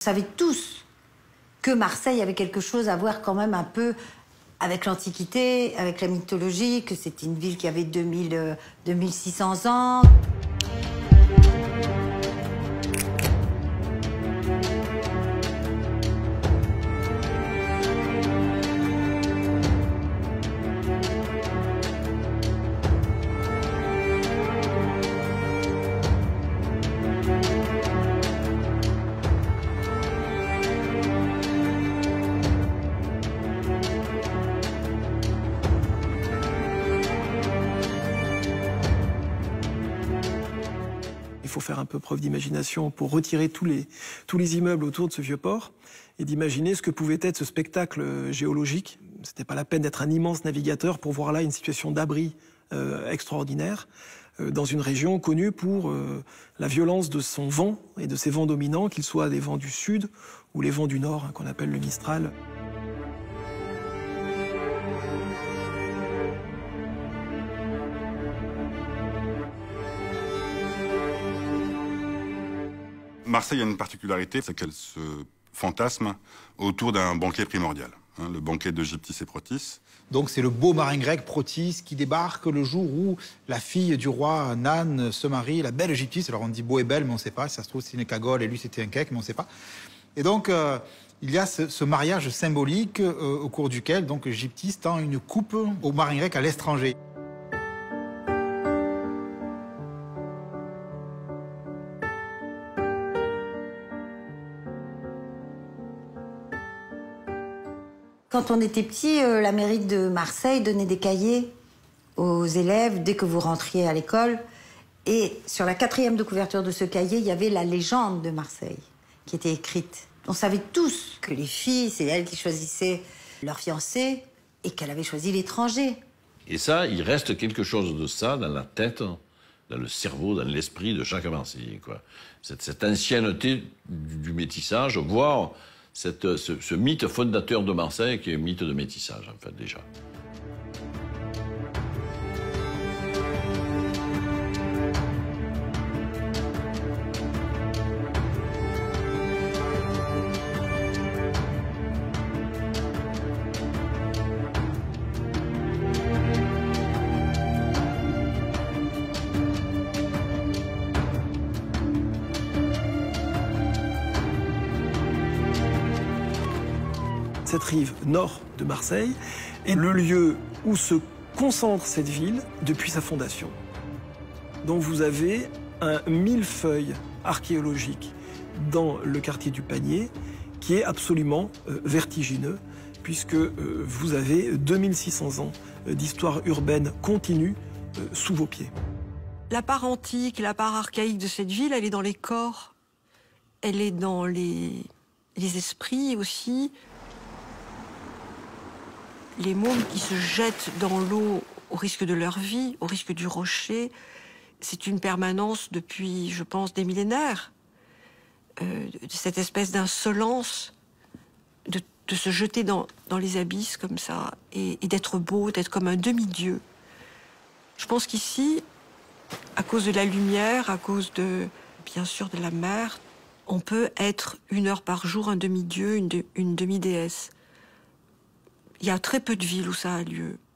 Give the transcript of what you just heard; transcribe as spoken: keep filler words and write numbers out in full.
savait tous que Marseille avait quelque chose à voir quand même un peu avec l'Antiquité, avec la mythologie, que c'était une ville qui avait deux mille, euh, deux mille six cents ans. Il faut faire un peu preuve d'imagination pour retirer tous les, tous les immeubles autour de ce vieux port et d'imaginer ce que pouvait être ce spectacle géologique. C'était pas la peine d'être un immense navigateur pour voir là une situation d'abri euh, extraordinaire euh, dans une région connue pour euh, la violence de son vent et de ses vents dominants, qu'ils soient des vents du sud ou les vents du nord, hein, qu'on appelle le Mistral. Marseille a une particularité, c'est qu'elle se fantasme autour d'un banquet primordial, hein, le banquet de Gyptis et Protis. Donc c'est le beau marin grec Protis qui débarque le jour où la fille du roi Nan se marie, la belle Gyptis. Alors on dit beau et belle, mais on ne sait pas. Ça se trouve c'est une cagole et lui c'était un cake, mais on ne sait pas. Et donc euh, il y a ce, ce mariage symbolique euh, au cours duquel donc Gyptis tend une coupe au marin grec à l'étranger. Quand on était petit, euh, la mairie de Marseille donnait des cahiers aux élèves dès que vous rentriez à l'école. Et sur la quatrième de couverture de ce cahier, il y avait la légende de Marseille qui était écrite. On savait tous que les filles, c'est elles qui choisissaient leur fiancé et qu'elle avait choisi l'étranger. Et ça, il reste quelque chose de ça dans la tête, dans le cerveau, dans l'esprit de chaque Marseillais, quoi. Cette, cette ancienneté du, du métissage, voire cette, ce, ce mythe fondateur de Marseille qui est un mythe de métissage, en fait, déjà. Cette rive nord de Marseille est le lieu où se concentre cette ville depuis sa fondation. Donc vous avez un millefeuille archéologique dans le quartier du Panier qui est absolument euh, vertigineux puisque euh, vous avez deux mille six cents ans d'histoire urbaine continue euh, sous vos pieds. La part antique, la part archaïque de cette ville, elle est dans les corps, elle est dans les, les esprits aussi. Les mômes qui se jettent dans l'eau au risque de leur vie, au risque du rocher, c'est une permanence depuis, je pense, des millénaires. Euh, de cette espèce d'insolence, de, de se jeter dans, dans les abysses comme ça, et, et d'être beau, d'être comme un demi-dieu. Je pense qu'ici, à cause de la lumière, à cause de, bien sûr, de la mer, on peut être une heure par jour un demi-dieu, une, de, une demi-déesse. Il y a très peu de villes où ça a lieu.